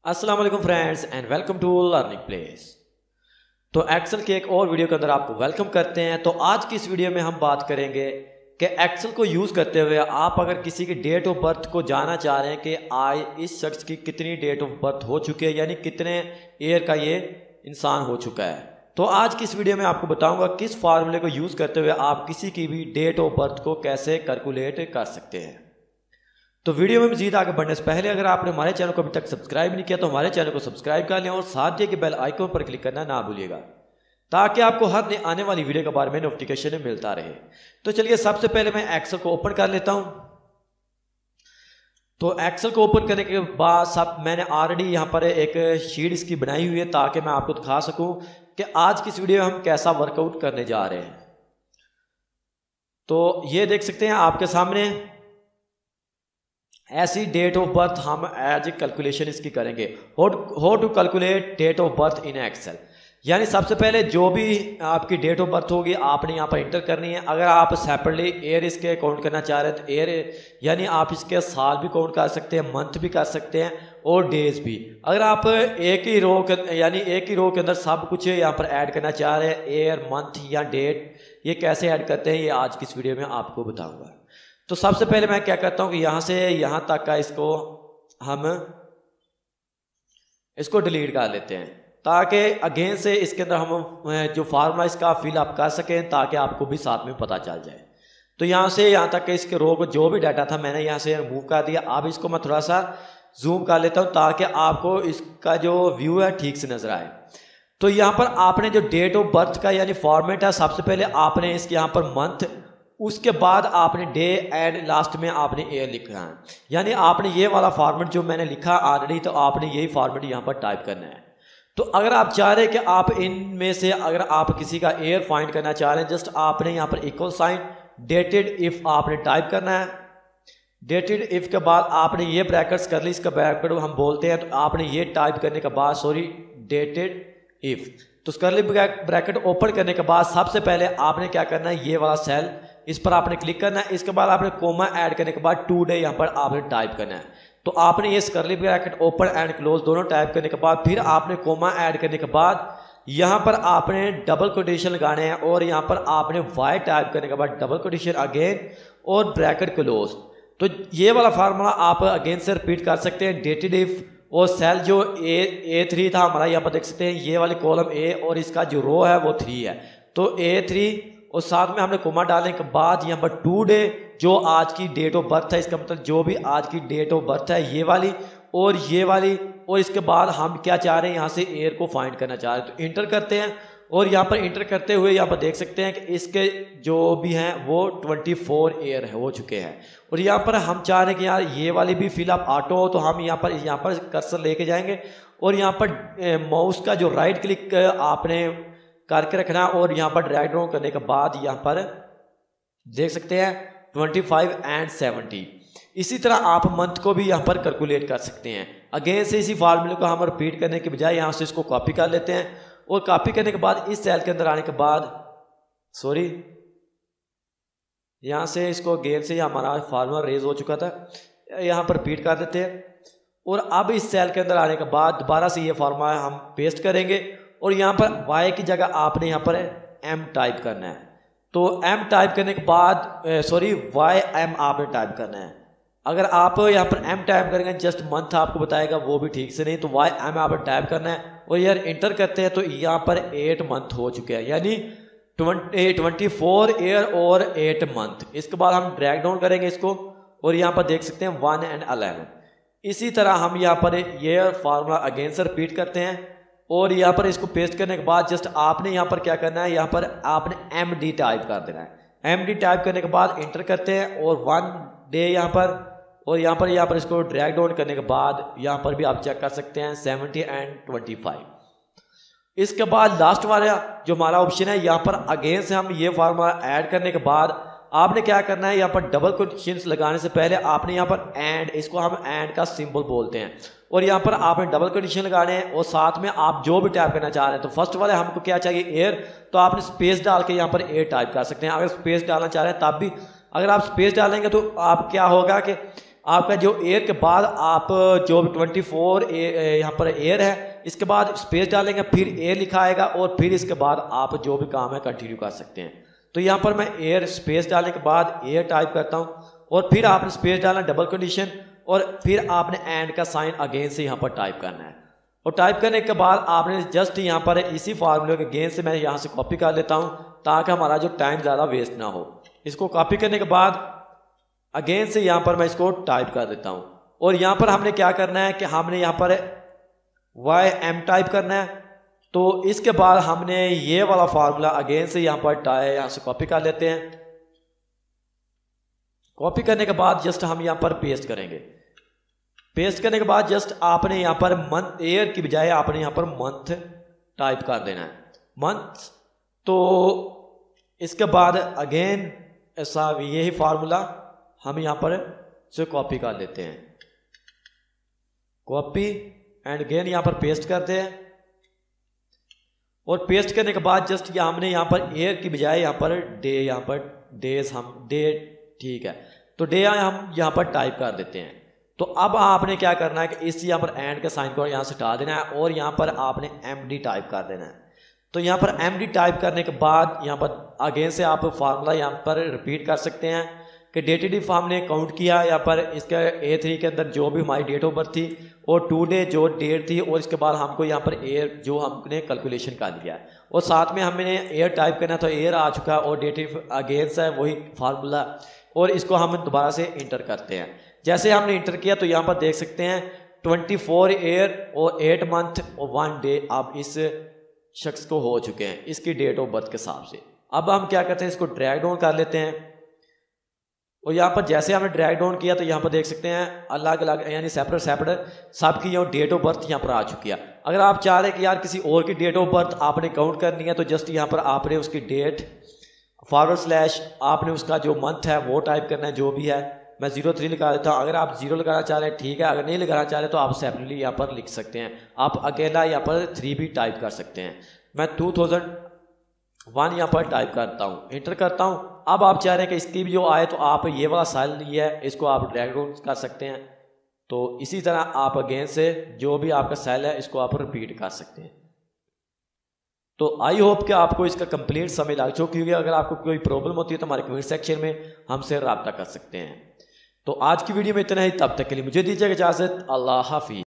अस्सलाम वालेकुम friends and welcome to learning place. तो एक्सेल के एक और वीडियो के अंदर आपको वेलकम करते हैं। तो आज की इस वीडियो में हम बात करेंगे कि एक्सेल को यूज़ करते हुए आप अगर किसी की डेट ऑफ बर्थ को जानना चाह रहे हैं कि आज इस शख्स की कितनी डेट ऑफ बर्थ हो चुकी है, यानी कितने ईयर का ये इंसान हो चुका है, तो आज की इस वीडियो में आपको बताऊंगा किस फार्मूले को यूज़ करते हुए आप किसी की भी डेट ऑफ बर्थ को कैसे कैलकुलेट कर सकते हैं। तो वीडियो में मजीद आगे बढ़ने से पहले अगर आपने हमारे चैनल को अभी तक सब्सक्राइब नहीं किया तो हमारे चैनल को सब्सक्राइब कर लें और साथ ही के बेल आइकन पर क्लिक करना ना भूलिएगा ताकि आपको हर आने वाली वीडियो के बारे में नोटिफिकेशन मिलता रहे। तो चलिए सबसे पहले मैं एक्सेल को ओपन कर लेता हूं। तो एक्सेल को ओपन करने के बाद मैंने ऑलरेडी यहाँ पर एक शीट इसकी बनाई हुई है ताकि मैं आपको दिखा सकूं कि आज की इस वीडियो में हम कैसा वर्कआउट करने जा रहे हैं। तो ये देख सकते हैं आपके सामने ऐसी डेट ऑफ बर्थ हम एज ए कैलकुलेशन इसकी करेंगे। How to calculate date of birth in Excel, यानी सबसे पहले जो भी आपकी डेट ऑफ बर्थ होगी आपने यहाँ पर इंटर करनी है। अगर आप सेपरेटली ईयर इसके काउंट करना चाह रहे हैं तो ईयर यानी आप इसके साल भी काउंट कर सकते हैं, मंथ भी कर सकते हैं और डेज भी। अगर आप एक ही रो के अंदर सब कुछ यहाँ पर ऐड करना चाह रहे हैं, ईयर मंथ या डेट, ये कैसे ऐड करते हैं ये आज की इस वीडियो में आपको बताऊंगा। तो सबसे पहले मैं क्या करता हूं कि यहां से यहां तक का हम इसको डिलीट कर लेते हैं ताकि अगेन से इसके अंदर हम जो फार्मूला इसका फिल अप कर सकें ताकि आपको भी साथ में पता चल जाए। तो यहां से यहां तक के इसके रो को जो भी डाटा था मैंने यहां से रिमूव कर दिया। अब इसको मैं थोड़ा सा जूम कर लेता हूं ताकि आपको इसका जो व्यू है ठीक से नजर आए। तो यहां पर आपने जो डेट ऑफ बर्थ का यानी फॉर्मेट है, सबसे पहले आपने इसके यहां पर मंथ, उसके बाद आपने डे एंड लास्ट में आपने ईयर लिखना है। यानी आपने ये वाला फॉर्मेट जो मैंने लिखा ऑलरेडी, तो आपने यही फॉर्मेट यहाँ पर टाइप करना है। तो अगर आप चाह रहे हैं कि आप इनमें से अगर आप किसी का ईयर फाइंड करना चाह रहे हैं, जस्ट आपने यहाँ पर इक्वल साइन डेटेड इफ आपने टाइप करना है। डेटेड इफ के बाद आपने ये ब्रैकेट्स कर ली, इसका ब्रैकेट हम बोलते हैं। तो आपने ये टाइप करने के बाद डेटेड इफ, तो करली ब्रैकेट ओपन करने के बाद सबसे पहले आपने क्या करना है, ये वाला सेल इस पर आपने क्लिक करना है। इसके बाद आपने कोमा ऐड करने के बाद टू डे यहाँ पर आपने टाइप करना है। तो आपने ये करली ब्रैकेट ओपन एंड क्लोज दोनों टाइप करने के बाद फिर आपने कोमा ऐड करने के बाद यहाँ पर आपने डबल कोटेशन लगाने हैं और यहाँ पर आपने वाई टाइप करने के बाद डबल कोटेशन अगेन और ब्रैकेट क्लोज। तो ये वाला फार्मूला आप अगेन से रिपीट कर सकते हैं। डेटेड इफ और सेल जो A3 था हमारा, यहाँ पर देख सकते हैं ये वाले कॉलम A और इसका जो रो है वो 3 है। तो A3 और साथ में हमने कोमा डालने के बाद यहाँ पर टू डे जो आज की डेट ऑफ बर्थ है, इसका मतलब जो भी आज की डेट ऑफ बर्थ है ये वाली और ये वाली, और इसके बाद हम क्या चाह रहे हैं यहाँ से ईयर को फाइंड करना चाह रहे हैं। तो इंटर करते हैं और यहाँ पर इंटर करते हुए यहाँ पर देख सकते हैं कि इसके जो भी हैं वो 24 ईयर हो चुके हैं। और यहाँ पर हम चाह रहे हैं कि यार ये वाली भी फिलअप ऑटो हो, तो हम यहाँ पर कर्सर लेके जाएंगे और यहाँ पर माउस का जो राइट क्लिक आपने करके रखना और यहाँ पर ड्रैग डाउन करने के बाद यहाँ पर देख सकते हैं 25 एंड 70। इसी तरह आप मंथ को भी यहाँ पर कैलकुलेट कर सकते हैं। अगेन से इसी फार्मूले को हम रिपीट करने के बजाय यहाँ से इसको कॉपी कर लेते हैं और कॉपी करने के बाद इस सेल के अंदर आने के बाद यहाँ से इसको अगेन से हमारा फार्मूला रेज हो चुका था, यहाँ पर रिपीट कर देते हैं। और अब इस सेल के अंदर आने के बाद दोबारा से ये फार्मूला हम पेस्ट करेंगे और यहाँ पर y की जगह आपने यहाँ पर m टाइप करना है। तो m टाइप करने के बाद YM आपने टाइप करना है। अगर आप यहाँ पर m टाइप करेंगे जस्ट मंथ आपको बताएगा वो भी ठीक से नहीं, तो YM आपने टाइप करना है और यार इंटर करते हैं। तो यहाँ पर 8 मंथ हो चुके हैं, यानी 24 ईयर और 8 मंथ। इसके बाद हम ड्रैग डाउन करेंगे इसको और यहाँ पर देख सकते हैं 1 एंड 11। इसी तरह हम यहाँ पर ये फार्मूला अगेन से रिपीट करते हैं और यहाँ पर इसको पेस्ट करने के बाद जस्ट आपने यहाँ पर क्या करना है, यहाँ पर आपने MD टाइप कर देना है। MD टाइप करने के बाद इंटर करते हैं और 1 डे यहाँ पर, और यहाँ पर इसको ड्रैग डाउन करने के बाद यहाँ पर भी आप चेक कर सकते हैं 70 एंड 25। इसके बाद लास्ट वाला जो हमारा ऑप्शन है, यहाँ पर अगेन से हम ये फार्मूला ऐड करने के बाद आपने क्या करना है, यहाँ पर डबल कोटेशंस लगाने से पहले आपने यहाँ पर एंड, इसको हम एंड का सिंबल बोलते हैं, और यहाँ पर आपने डबल कोटेशन लगाने हैं और साथ में आप जो भी टाइप करना चाह रहे हैं। तो फर्स्ट वाले हमको क्या चाहिए, एयर, तो आपने स्पेस डाल के यहाँ पर एयर टाइप कर सकते हैं। अगर स्पेस डालना चाह रहे हैं तब भी, अगर आप स्पेस डालेंगे तो आप क्या होगा कि आपका जो एयर के बाद आप जो 24 यहाँ पर एयर है, इसके बाद स्पेस डालेंगे, फिर एयर लिखा आएगा और फिर इसके बाद आप जो भी काम है कंटिन्यू कर सकते हैं। तो यहाँ पर मैं एयर स्पेस डालने के बाद एयर टाइप करता हूँ और फिर आपने स्पेस डालना डबल कंडीशन और फिर आपने एंड का साइन अगेन से यहाँ पर टाइप करना है। और टाइप करने के बाद आपने जस्ट यहाँ पर इसी फार्मूले के अगेन से मैं यहाँ से कॉपी कर लेता हूँ ताकि हमारा जो टाइम ज़्यादा वेस्ट ना हो। इसको कॉपी करने के बाद अगेन से यहाँ पर मैं इसको टाइप कर देता हूँ और यहाँ पर हमने क्या करना है कि हमने यहाँ पर YM टाइप करना है। तो इसके बाद हमने ये वाला फार्मूला अगेन से यहाँ पर यहाँ से कॉपी कर लेते हैं। कॉपी करने के बाद जस्ट हम यहाँ पर पेस्ट करेंगे। पेस्ट करने के बाद जस्ट आपने यहाँ पर मंथ, एयर की बजाय आपने यहाँ पर मंथ टाइप कर देना है, मंथ। तो इसके बाद अगेन ऐसा यही फार्मूला हम यहाँ पर से कॉपी कर लेते हैं, कॉपी एंड अगेन यहाँ पर पेस्ट करते हैं। और पेस्ट करने के बाद जस्ट हमने यहाँ पर एयर की बजाय यहाँ पर डे, यहाँ पर डेज हम डे, ठीक है, तो डे हम यहाँ पर टाइप कर देते हैं। तो अब आपने क्या करना है कि इस यहाँ पर एंड के साइन को यहाँ से हटा देना है और यहाँ पर आपने MD टाइप कर देना है। तो यहाँ पर MD टाइप करने के बाद यहाँ पर अगेन से आप फार्मूला यहाँ पर रिपीट कर सकते हैं कि डेटेड इफ हमने काउंट किया यहाँ पर इसका A3 के अंदर जो भी हमारी डेट ऑफ बर्थ थी और टुडे जो डेट थी और इसके बाद हमको यहाँ पर एयर जो हमने कैलकुलेशन कर दिया और साथ में हमने एयर टाइप करना, तो एयर आ चुका और डेट इफ अगेन से वही फार्मूला और इसको हम दोबारा से इंटर करते हैं। जैसे हमने इंटर किया तो यहाँ पर देख सकते हैं 24 एयर और 8 मंथ और 1 डे अब इस शख्स को हो चुके हैं इसकी डेट ऑफ बर्थ के हिसाब से। अब हम क्या करते हैं, इसको ड्रैग डाउन कर लेते हैं और यहाँ पर जैसे हमने ड्रैग डाउन किया तो यहाँ पर देख सकते हैं अलग अलग यानी सेपरेट सेपरेट सबकी जो डेट ऑफ बर्थ यहाँ पर आ चुकी है। अगर आप चाह रहे हैं कि यार किसी और की डेट ऑफ बर्थ आपने काउंट करनी है तो जस्ट यहाँ पर आपने उसकी डेट / आपने उसका जो मंथ है वो टाइप करना है जो भी है। मैं 03 लगा देता हूँ। अगर आप 0 लगाना चाह रहे हैं ठीक है, अगर नहीं लगाना चाह रहे तो आप सेपरेटली यहाँ पर लिख सकते हैं। आप अकेला यहाँ पर 3 भी टाइप कर सकते हैं। मैं 2001 यहाँ पर टाइप करता हूँ, इंटर करता हूँ। अब आप चाह रहे हैं कि इसकी भी जो आए तो आप ये वाला सेल नहीं है इसको आप ड्रैग डाउन कर सकते हैं। तो इसी तरह आप अगेन से जो भी आपका सेल है इसको आप रिपीट कर सकते हैं। तो आई होप कि आपको इसका कंप्लीट समझ लग चुकी होगी। अगर आपको कोई प्रॉब्लम होती है तो हमारे कमेंट सेक्शन में हमसे रब्ता कर सकते हैं। तो आज की वीडियो में इतना ही, तब तक के लिए मुझे दीजिएगा इजाज़त। अल्लाह हाफिज़।